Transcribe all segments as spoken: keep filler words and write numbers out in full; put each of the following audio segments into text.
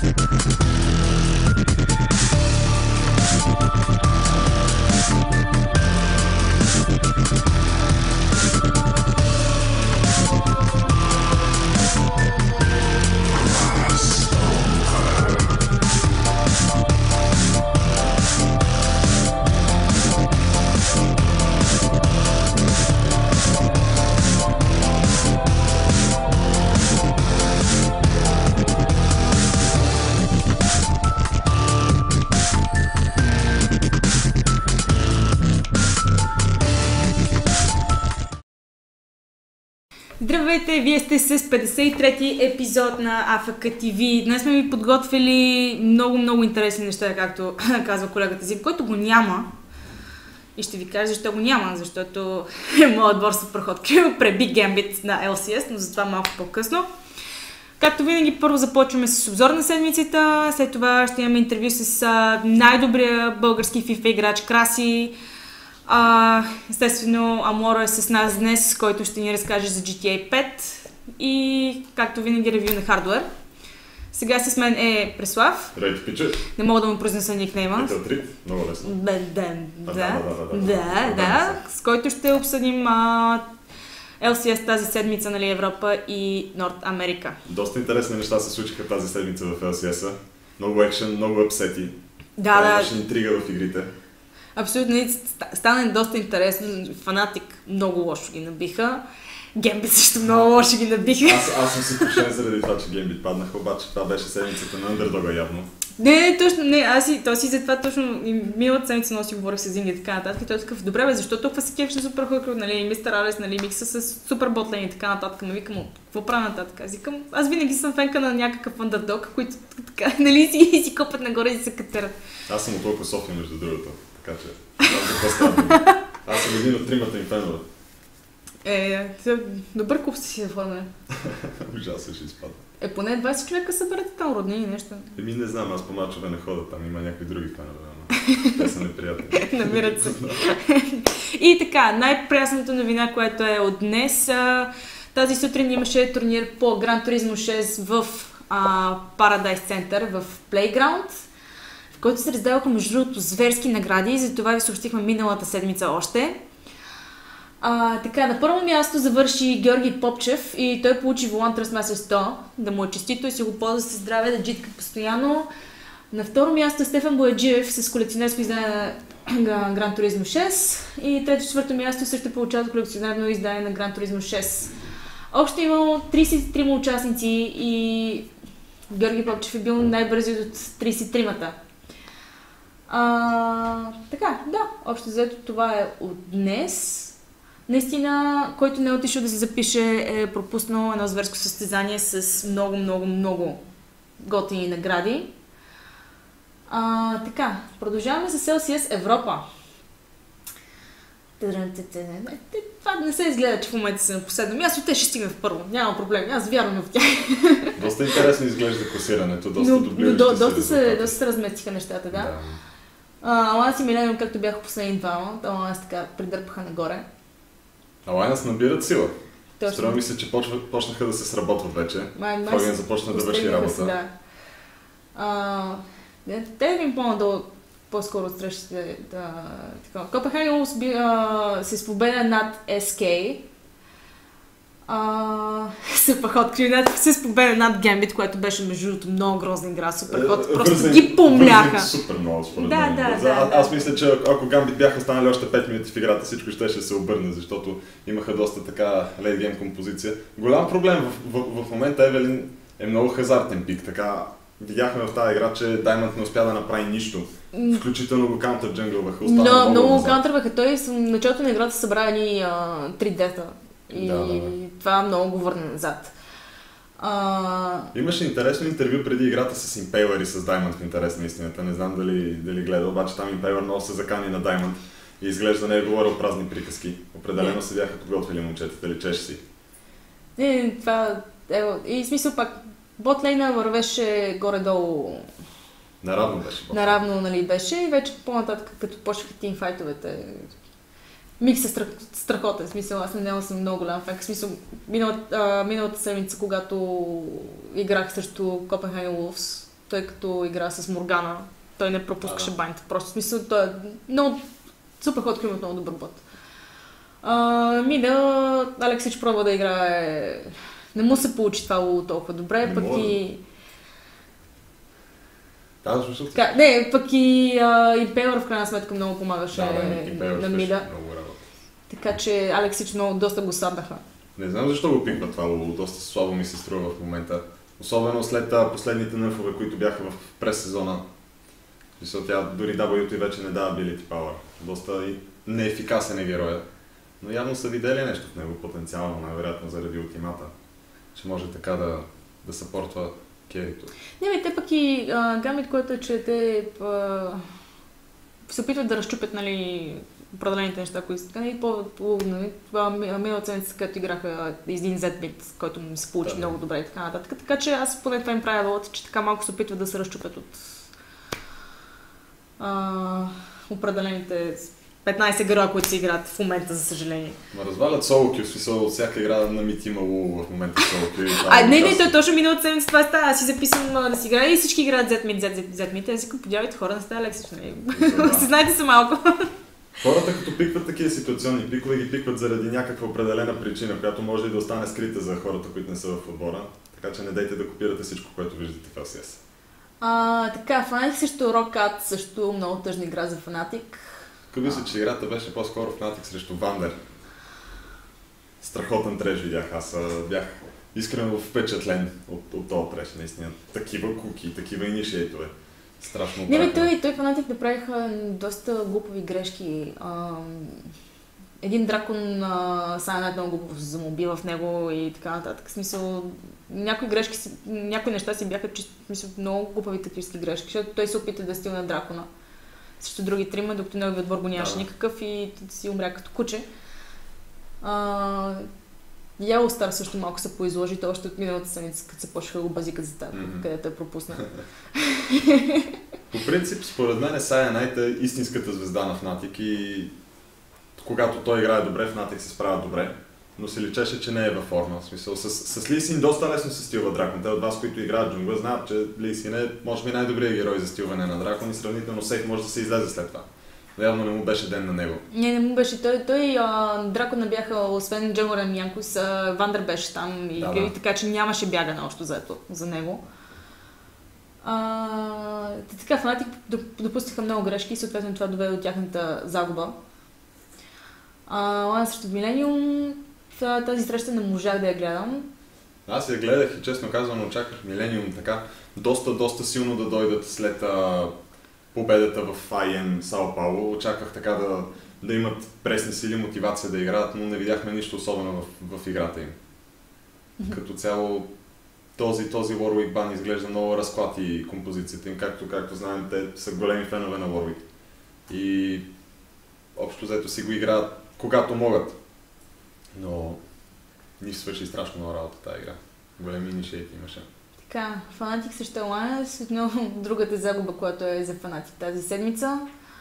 Здравейте, вие сте с петдесет и трети епизод на А Ф К Т В. Днес сме ви подготвили много-много интересни неща, както казва колегата Зип, който го няма. И ще ви кажа защо го няма, защото моят двор Супер Hot Kill преби Гембит на Ел Си Ес, но за това малко по-късно. Както винаги, първо започваме с обзор на седмицата, след това ще имаме интервю с най-добрия български FIFA играч Краси. А, естествено, Аморо е с нас днес, който ще ни разкаже за Джи Ти Ей пет и, както винаги, ревю на хардуер. Сега с мен е Преслав. Здравейте, пиче. Не мога да му произнеса никнейма. Металтрит, много лесно. Да, да, да, да, да, да, да, с който ще обсъдим а, Ел Си Ес тази седмица, нали, Европа и Норд Америка. Доста интересни неща се случиха тази седмица в Ел Си Ес-а. Много екшен, много апсети. Да, да. Имаше интрига в игрите. Абсолютно, стана доста интересно. Фанатик много лошо ги набиха. Гембит също много лошо ги набиха. Аз, аз съм си пошен заради това, че Гембит паднаха, обаче това беше седмицата на андердога явно. Не, не, точно, не, аз и, то си за това точно и миналата седмица носи говорих с Зинги и така нататък. И той е такъв, добре бе, защо толкова се кефиш на Супер Hot Kill, нали, мистер Алес, нали, микса с Супер Ботлейн и така нататък. Ма викам, какво правя нататък? Аз викам, аз винаги съм фенка на някакъв андердог, които така, нали, си, си копат нагоре и се катерат. Аз съм от толкова София, между другото, така че аз съм един от тримата им фенове. Е, добър куп си се форме. Ужасно ще изпада. Е, поне двайсет човека съберете там роднини, нещо. Еми не знам, аз по мачове не ходя там, има някакви други фенове, но те са неприятни. Намират се. И така, най-прясната новина, която е от днес. Тази сутрин имаше турнир по Gran Turismo шест в а, Paradise Center, в Playground, в който се раздаваха между другото зверски награди и за това ви съобщихме миналата седмица още. А, така, на първо място завърши Георги Попчев и той получи волан Trustmaster сто, да му е честито и си го ползва със здраве, да джитка постоянно. На второ място Стефан Бояджиев с колекционерско издание на Gran Turismo шест и трето-четвърто място също получават колекционерно издание на Gran Turismo шест. Общо имало трийсет и трима участници и Георги Попчев е бил най-бързият от трийсет и тримата. А, така, да, общо взето това е от днес. Наистина, който не е отишъл да си запише, е пропуснал едно зверско състезание с много, много, много готини награди. А, така, продължаваме с Ел Си Ес Европа. Това не се изгледа, че в момента са на последно място. Те ще стигнат в първо. Няма проблем. Аз вярвам в тях. Доста интересно изглежда класирането. Доста но, дублиращо но, до, се доста, се, доста се разместиха нещата, да. да. Аланс и Милениум, както бяха последни двама, Аланс така придърпаха нагоре. Алайнс набират сила. Точно. Струва ми се, че почва, почнаха да се сработват вече. Май, май Фоген започна да върши работа. Се, да. А, те да ми по-надолу, по-скоро от срещите. Да, Копенхаген се победа над Ес Кей. Супер Hot Kill с победа над Гембит, което беше между другото много грозна игра. Супер Hot просто вързен, ги помляха. Супер много според да, мен. Да, За, да, а, да. аз мисля, че ако Гамбит бяха станали още пет минути в играта, всичко ще се обърне, защото имаха доста така лейт гейм композиция. Голям проблем в, в, в момента Евелин е много хазартен пик. Така видяхме в тази игра, че Diamond не успя да направи нищо. Включително го каунтър джънгълваха. Но, много го каунтърваха. Той в началото на играта събра едни три дета. И да, да. това много го върна назад. А... Имаше интересно интервю преди играта с Impaler и с Diamond в интерес на истината. Не знам дали, дали гледа, обаче там Impaler много се закани на Diamond и изглежда не е говорил празни приказки. Определено се бяха подготвили момчетата, личеше си. Не, това е... И смисъл пак, ботлейна вървеше горе-долу... Наравно беше. Наравно, нали, беше и вече по-нататък, като почнаха тимфайтовете... Микс е страх, страхотен, в смисъл, аз не съм много голям фен, в смисъл, миналата, а, миналата седмица, когато играх срещу Copenhagen Wolves, той като игра с Моргана, той не пропускаше а, да. байнта. Просто в смисъл, той е много супер ход, който има много добър път. Мида, Алексич пробва да играе. Не му се получи това толкова добре, не пък мога. И... Да, да, така, не, пък и а, Импелър в крайна сметка много помагаше да, да, на Мида. Така че Алексич много доста го саднаха. Не знам защо го пиква това, доста слабо ми се струва в момента. Особено след последните нърфове, които бяха в прес-сезона. Защото тя дори дабъл ю ти вече не дава ability power. Доста и неефикасен е героя. Но явно са видели нещо в него потенциално, най-вероятно заради ултимата. Че може така да, да съпортва керито. Не, бе, те пък и а, гамит, който е, че те а, се опитват да разчупят, нали, определените неща, които са така. И по, по нали, това миналата седмица, където играха един Z-bit, който ми се получи да, много добре и така нататък. Така че аз поне това им правя вълта, че така малко се опитват да се разчупят от а, определените петнайсет героя, които се играят в момента, за съжаление. Ма развалят соло кю, в смисъл от всяка игра на мит има лул в момента соло кю. А, не, не, той точно миналата седмица това става. Аз си записвам да си играя и всички играят Z-mid, Z-mid, Z-mid. Аз си подявайте хора, не сте Алексич, нали? Се знаете се малко. Хората като пикват такива ситуационни пикове, ги пикват заради някаква определена причина, която може и да остане скрита за хората, които не са в отбора. Така че не дайте да копирате всичко, което виждате в Ел Си Ес. А, така, Fnatic също Rockat, също много тъжна игра за Fnatic. Къде се, че играта беше по-скоро Fnatic срещу Вандер. Страхотен треш видях, аз бях искрено впечатлен от, от този треш, наистина. Такива куки, такива инишиейтове. Страшно. Не, бе, той, той Fnatic направиха доста глупови грешки. Ам... Един дракон Сайнет много глупо замоби в него и така нататък. В смисъл, някои грешки, някои неща си бяха чисто, смисъл, много глупави тактически грешки, защото той се опита да стигне дракона срещу други трима, докато неговият отбор го нямаше да. Никакъв и си умря като куче. Yellow Star също малко се поизложи, то още от миналата седмица, като се почнаха го базикат за тази, mm-hmm. където е пропуснал. По принцип, според мен Сая Найт е истинската звезда на Fnatic и когато той играе добре, Fnatic се справя добре, но се личеше, че не е във форма. В смисъл, с, с Ли Син доста лесно се стилва дракон. Те от вас, които играят джунгла, знаят, че Ли Син е може би най-добрият герой за стилване на дракон и сравнително сейф може да се излезе след това. Но явно не му беше ден на него. Не, не му беше. Той, той а, дракона бяха, освен Джангорен Янкус, а, Вандер беше там и, да, да. И така, че нямаше бягане още заето за него. А, така, Fnatic допустиха много грешки и съответно това доведе до тяхната загуба. А, срещу Millennium, тази среща не можах да я гледам. Аз я гледах и честно казвам, очаквах Millennium така доста, доста силно да дойдат след а, победата в Ай Ем Сао Пауло. Очаквах така да, да имат пресни сили, мотивация да играят, но не видяхме нищо особено в, в играта им. Mm-hmm. Като цяло този, този Warwick бан изглежда много разклати композицията им, както, както знаем, те са големи фенове на Warwick. И общо взето си го играят когато могат. Но ни свърши страшно много работа тази игра. Големи инишейти имаше. Така, Fnatic срещу Alliance, отново другата загуба, която е за Fnatic тази седмица.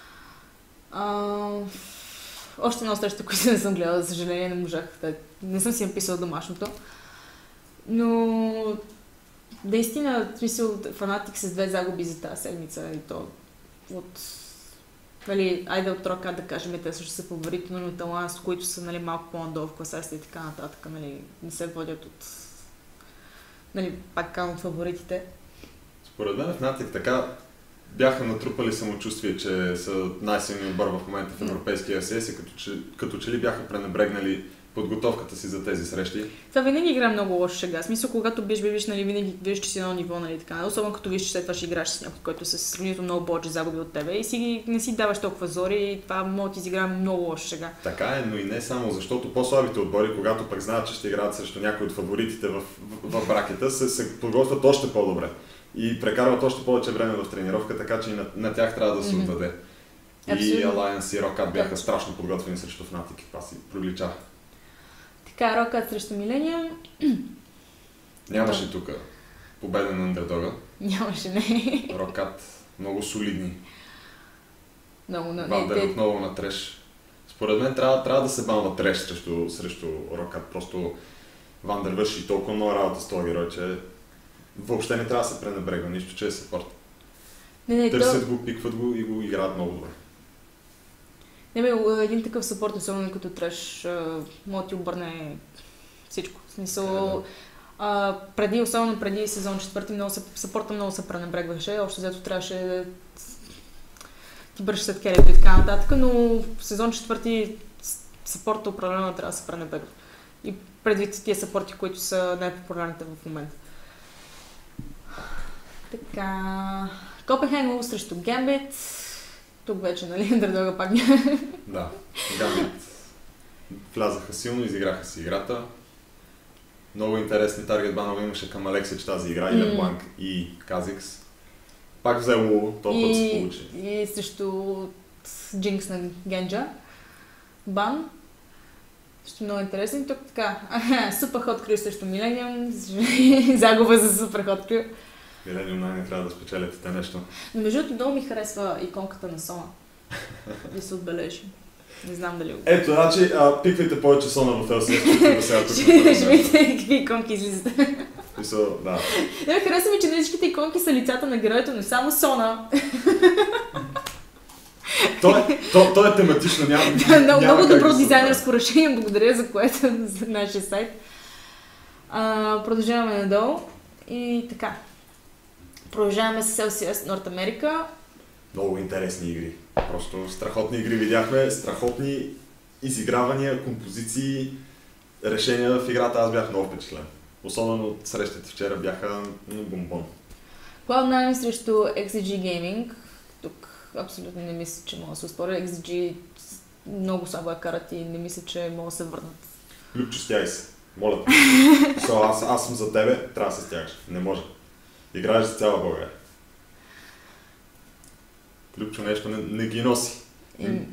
А, още една среща, която не съм гледала, за съжаление не можах. Да, не съм си написала домашното. Но наистина, в смисъл, Fnatic с две загуби за тази седмица и то от... Нали, айде от Rockat да кажем, те също са фаворити, но от Alliance, които са, нали, малко по-надолу в класацията и така нататък, нали, не се водят от, нали, пак от фаворитите. Според мен Fnatic така бяха натрупали самочувствие, че са най-силният отбор в момента в европейския Ел Си Ес и като че, като че ли бяха пренебрегнали подготовката си за тези срещи. Това винаги игра много лоша шега. В смисъл, когато биеш, биеш, нали, винаги виж, че си на ниво, нали, така. Особено като виж, че след това ще играеш с някой, който се сравнително много повече загуби от тебе и си, не си даваш толкова зори и това може да ти изиграе много лоша шега. Така е, но и не само, защото по-слабите отбори, когато пък знаят, че ще играят срещу някой от фаворитите в, в, в бракета, се, се подготвят още по-добре и прекарват още повече време в тренировка, така че и на, на тях трябва да се mm-hmm. отдаде. И Alliance и Rockat бяха страшно подготвени срещу Fnatic. Това си привлича. Така, Rockat срещу Millennium. Нямаше да. Тук победа на андердога. Нямаше, не. Rockat много солидни. Много, но Вандер не, отново на треш. Според мен трябва, трябва да се банва треш срещу, срещу Rockat. Просто Вандер върши толкова много работа с този герой, че въобще не трябва да се пренебрегва, нищо, че е съпорт. Не, не, Търсят то... го, пикват го и го играят много добре. Не, бе, един такъв съпорт, особено като треш, може да ти обърне всичко. В смисъл, а, преди, особено преди сезон четвърти, много се, съпорта много се пренебрегваше. Общо взето трябваше да ти бърши след керето и така нататък, но в сезон четвърти съпорта определено трябва да се пренебрегва. И предвид тия съпорти, които са най-популярните в момента. Така... Копенхаген срещу Гембит. Тук вече, нали, Андердога пак няма. Да, Гамбит влязаха силно, изиграха си играта. Много интересни таргет банове имаше към Алексич тази игра, mm. и Лебланк и Казикс. Пак взе Лулу, този път се получи. И срещу Джинкс на Генджа. Бан. Също много интересно. Тук така, Супер Крю срещу Милениум. Загуба за Супер Крю. Милениум най-не трябва да спечелят те нещо. Но между другото много ми харесва иконката на Сона. Да се отбележи. Не знам дали го. Ето, значи, а, пиквайте повече Сона в Ел Си Ес, да сега тук. Ще видите какви иконки излизат. Мисъл, да. Не, харесва ми, че на всичките иконки са лицата на героите, но само Сона. То е, то, то е тематично, няма, да, много, няма много добро да дизайнерско решение, благодаря за което за нашия сайт. А, продължаваме надолу и така. Продължаваме с Ел Си Ес Норт Америка. Много интересни игри. Просто страхотни игри видяхме, страхотни изигравания, композиции, решения в играта. Аз бях много впечатлен. Особено от срещите вчера бяха бомбон. Cloud Nine срещу Екс Ди Джи Gaming. Тук абсолютно не мисля, че мога да се успоря. Екс Ди Джи много слабо я карат и не мисля, че могат да се върнат. Любчо, стягай се. Моля те. So, аз, аз съм за тебе, трябва да се стягаш. Не може. Играеш за цяла България. Любчо нещо не, не ги носи. И...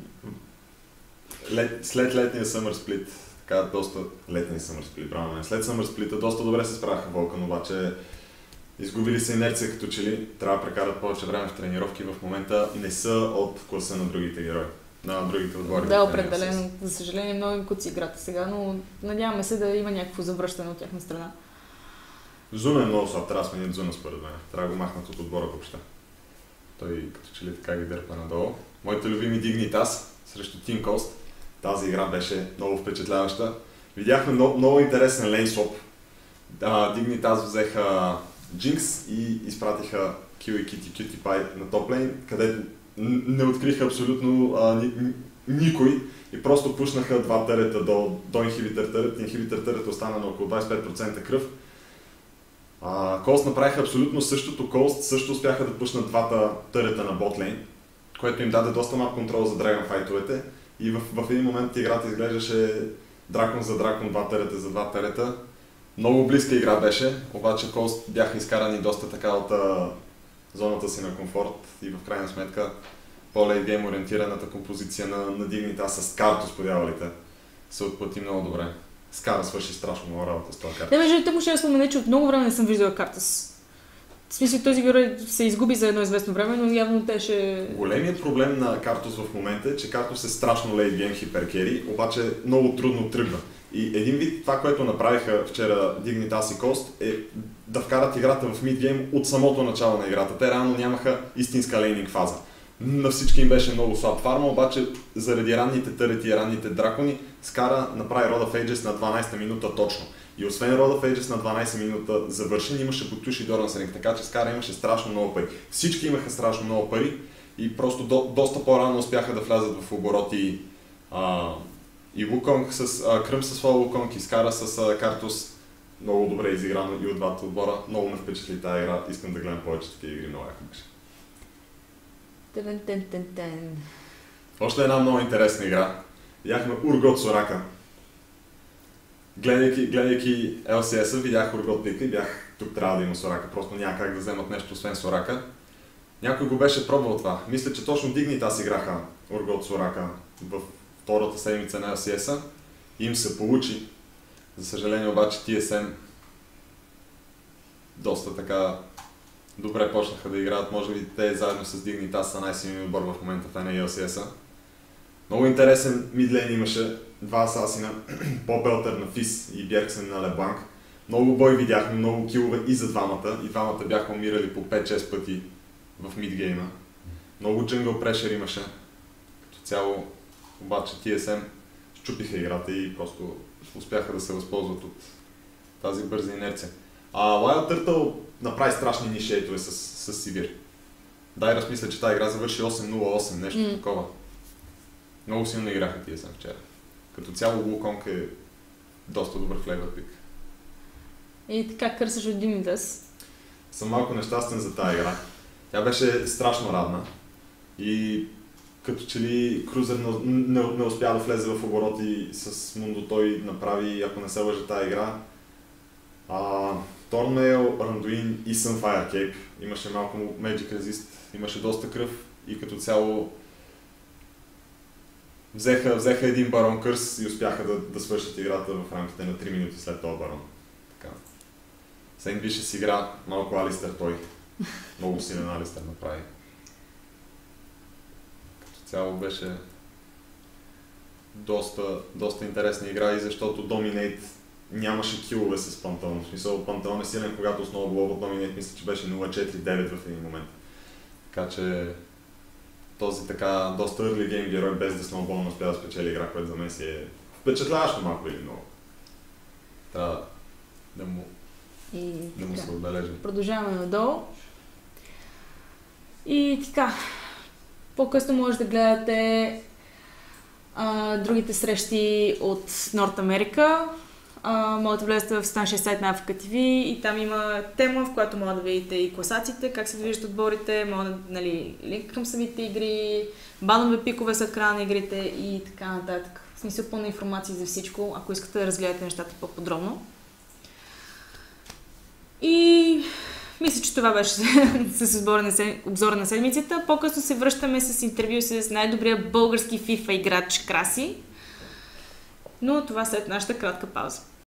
Лет, след летния Summer Split, така доста... Летния Summer Split, браво мен. След Summer Split доста добре се справяха Волкан, обаче изгубили се инерция като че ли. Трябва да прекарат повече време в тренировки. В момента не са от класа на другите герои. На другите отбори. Да, определено. За съжаление много им куци играта сега, но надяваме се да има някакво завръщане от тяхна страна. Зуна е много слаб, трябва да сменят Зуна според мен. Трябва да го махнат от отбора въобще. Той като че ли така ги дърпа надолу. Моите любими Dignitas срещу Team Coast. Тази игра беше много впечатляваща. Видяхме много, много интересен лейнсвоп. Да, Dignitas взеха Jinx и изпратиха Kill и Kitty Cutie Pie на топ лейн, където не откриха абсолютно а, ни, никой и просто пушнаха два търета до, до инхибитър търет. Инхибитър търет остана на около двайсет и пет процента кръв. Колст направиха абсолютно същото. Колст също успяха да пуснат двата търета на ботлейн, което им даде доста малко контрол за драгонфайтовете. И в, в един момент играта изглеждаше дракон за дракон, два търета за два търета. Много близка игра беше, обаче Колст бяха изкарани доста така от а, зоната си на комфорт и в крайна сметка по-лейт гейм ориентираната композиция на, на Dignitas с Картус по дяволите се отплати много добре. Скара свърши страшно много работа с това карта. Да, между тък му ще да спомена, че от много време не съм виждала Картус. В смисъл, този герой се изгуби за едно известно време, но явно те ще... Големият проблем на Картус в момента е, че Картус е страшно лейт гейм хиперкери, обаче много трудно тръгва. И един вид това, което направиха вчера Dignitas и Coast е да вкарат играта в мидгейм от самото начало на играта. Те реално нямаха истинска лейнинг фаза. На всички им беше много слаб фарма, обаче заради ранните търети и ранните дракони Скара направи Rod of Ages на дванайсета минута точно. И освен Rod of Ages на дванайсета минута завършен, имаше Потуш и Дорансринг, така че Скара имаше страшно много пари. Всички имаха страшно много пари и просто до, доста по-рано успяха да влязат в обороти а, и Wukong с а, Кръм с своя Wukong и Скара с а, Картус. Много добре изиграно и от двата отбора. Много ме впечатли тази игра. Искам да гледам повече такива игри, много яко беше. Тен, тен, тен, тен. Още една много интересна игра. Видяхме Ургот Сорака. Гледайки, гледайки Ел Си Ес-а, видях Ургот пика и бях, тук трябва да има Сорака. Просто няма как да вземат нещо освен Сорака. Някой го беше пробвал това. Мисля, че точно Dignitas играха Ургот Сорака в втората седмица на Ел Си Ес-а. Им се получи. За съжаление обаче Ти Ес Ем доста така добре почнаха да играят. Може би те заедно с Dignitas са най-силният отбор в момента в Ен Ей Ел Си Ес-а. Много интересен мидлейн имаше. Два асасина, Попелтър на Фис и Бjergsen на Лебланк. Много бой видяхме, много килове и за двамата. И двамата бяха умирали по пет-шест пъти в мидгейма. Много джунгъл прешер имаше. Като цяло, обаче Ти Ес Ем щупиха играта и просто успяха да се възползват от тази бърза инерция. А Wild Turtle направи страшни нишейтове с, с Сивир. Дай размисля, че тази игра завърши осем нула осем, нещо mm. такова. Много силно играха Ти Ес Ем вчера. Като цяло Wukong е доста добър флейвър пик. И така кърсаш от Dimitas. Съм малко нещастен за тази игра. Тя беше страшно равна и като че ли Крузер не, не, не успя да влезе в обороти с Мундо, той направи, ако не се лъжа, тази игра. А, Торнмейл, Рандуин и Sunfire Cape. Имаше малко Magic Resist, имаше доста кръв и като цяло взеха, взеха един барон кърс и успяха да, да свършат играта в рамките на три минути след този барон. Така. Сейнт Вишес с игра малко Алистър той. Много силен Алистър направи. Като цяло беше доста, доста интересна игра и защото Dominate нямаше килове с Пантеон. В смисъл, Пантеон е силен, когато основа глава Dominate мисля, че беше нула четири девет в един момент. Така че този така доста early game герой без да сноубол не успя да спечели игра, което за мен си е впечатляващо малко или много. Трябва да му, и, да му се отбележи. Продължаваме надолу. И така, по-късно може да гледате а, другите срещи от Норт Америка. Uh, може да влезете в станшия сайт на Africa Ти Ви и там има тема, в която може да видите и класациите, как се движат отборите, може да, нали, линк към самите игри, банове пикове след края на игрите и така нататък. В смисъл пълна информация за всичко, ако искате да разгледате нещата по-подробно. И мисля, че това беше с обзора на седмицата. По-късно се връщаме с интервю с най-добрия български FIFA играч Краси. Но това след нашата кратка пауза.